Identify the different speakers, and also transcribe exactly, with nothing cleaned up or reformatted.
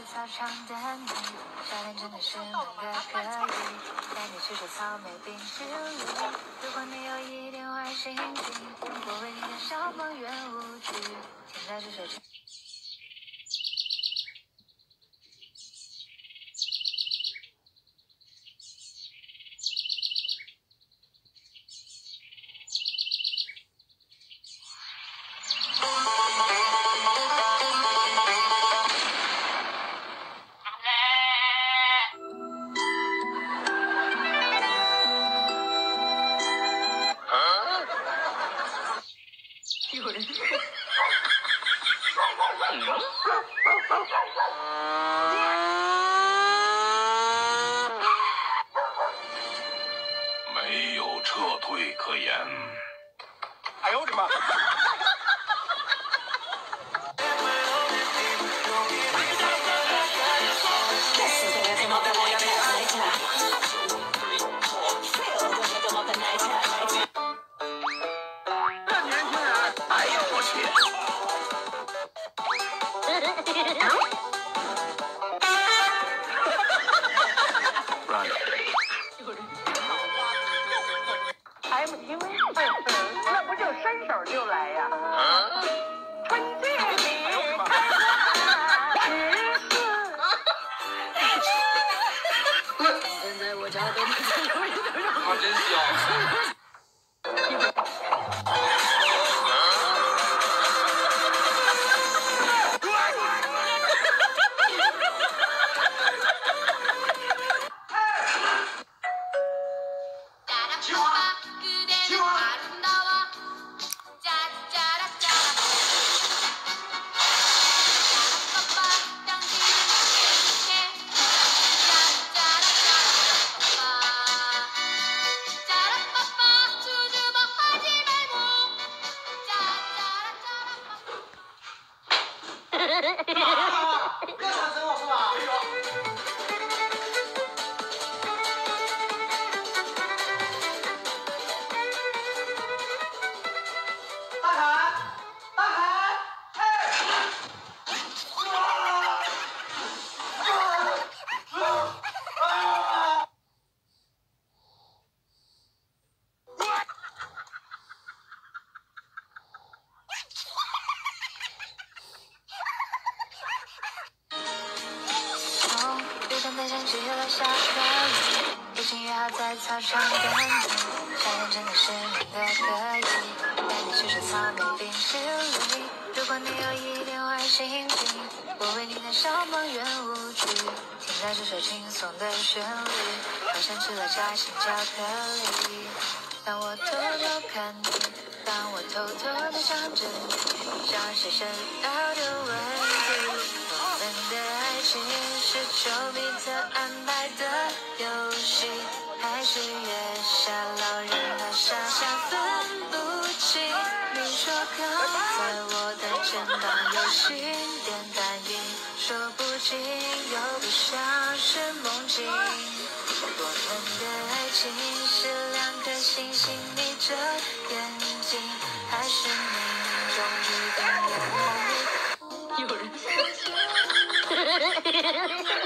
Speaker 1: 操场等你，夏天真的是冷的可以，带你去吃草莓冰淇淋。如果你有一点坏心情，我为你的小梦圆舞曲，停在这首情。有人。
Speaker 2: 没有撤退可言。
Speaker 3: 哎呦我的妈！这年轻人，哎呦我去！
Speaker 4: 还不因为爱粉，那不就伸手就来呀？春季里开花十四。
Speaker 1: 现在我家都没有人都让
Speaker 3: 他真香。
Speaker 1: 下课已经约好在操场等你，夏天真的是冷的可以，带你去吃草莓冰淇淋。如果你有一点坏心情，我为你的小梦圆舞曲，停在这首轻松的旋律，好像吃了夹心巧克力。当我偷偷看你，当我偷偷的想着你，像是深奥的问题。我们的爱情是丘比特安排的游戏，还是月下老人的傻傻分不清？你说靠在我的肩膀有心电感应，说不清又不像是梦境。我们的爱情是两颗星星眯着眼睛，还是命中注定的梦？
Speaker 4: 有人。